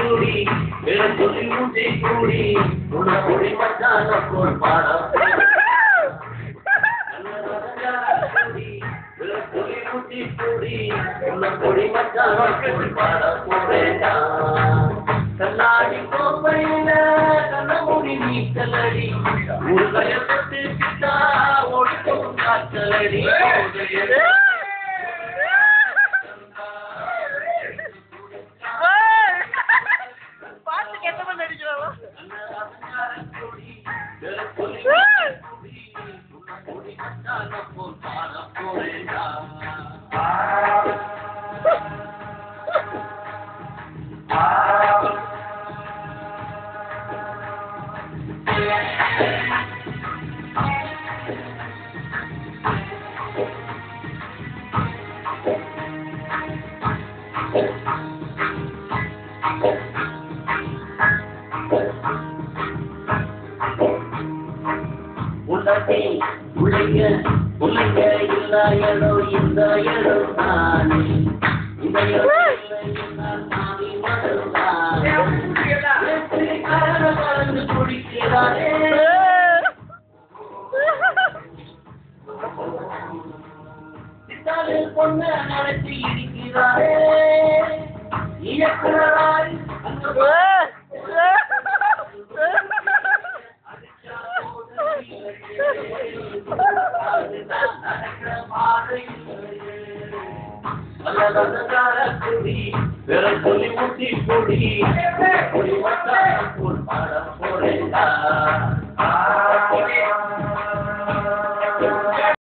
கூடி சொல்லி முட்டி கூடி உன்னை கொடி மச்சான போல் பாடம் சொல்லி முட்டி கூடி உன்னை கொடி மச்சான போல் பாடம் போறேன்டா கண்ணாடி கோப்பையில கண்ணமுடி நீச்சலடி ஒரு கயப்பட்டு கிட்டா ஓடிக்கும் காய்ச்சலடி உலக இல்லையோ இந்த இடம் நானே இந்த நானே மறந்து குடிக்கிறாரே சித்தாலில் பொண்ணு நடத்தி இருக்கிறாரே இயக்குறாய் சொல்லி முட்டி கொடி கொடி மச்சான போல் பாடம் போறேன்டா